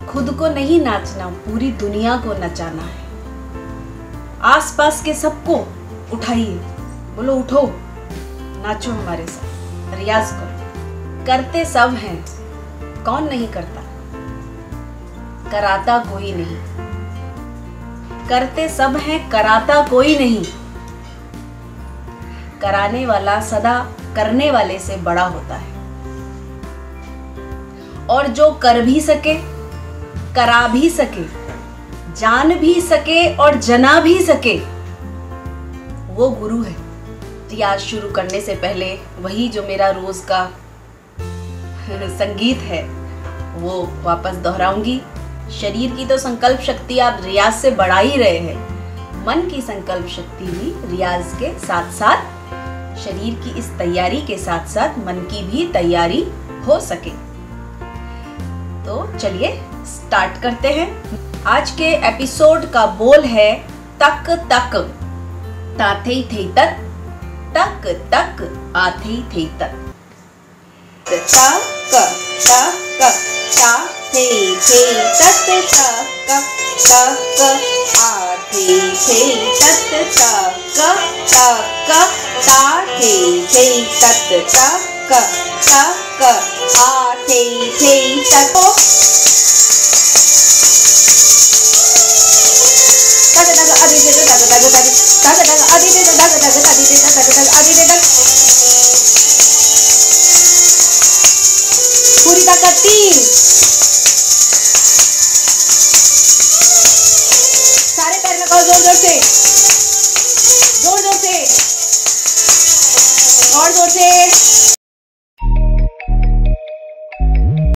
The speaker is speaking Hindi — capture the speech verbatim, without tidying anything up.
खुद को नहीं नाचना, पूरी दुनिया को नचाना है। आसपास के सबको उठाइए, बोलो उठो, नाचो हमारे साथ, रियाज करो। करते सब हैं, कौन नहीं करता, कराता कोई नहीं। करते सब हैं, कराता कोई नहीं। कराने वाला सदा करने वाले से बड़ा होता है। और जो कर भी सके, करा भी सके, जान भी सके और जना भी सके, वो गुरु है। रियाज शुरू करने से पहले वही जो मेरा रोज का संगीत है वो वापस दोहराऊंगी। शरीर की तो संकल्प शक्ति आप रियाज से बढ़ा ही रहे हैं, मन की संकल्प शक्ति भी रियाज के साथ साथ, शरीर की इस तैयारी के साथ साथ मन की भी तैयारी हो सके। तो चलिए स्टार्ट करते हैं। आज के एपिसोड का बोल है तक तक ताथे थे तक, तक तक आथे थे तक। तक तक ताथे थे तक, तक तक आथे थे तक, तक तक ताथे थे तक, तक तक आथे थे तक। तक तक आदि दे तक तक तक तक तक आदि दे तक तक आदि दे तक तक आदि दे तक। पूरी ताकत तीन, सारे पैर लगाओ जोर जोर से।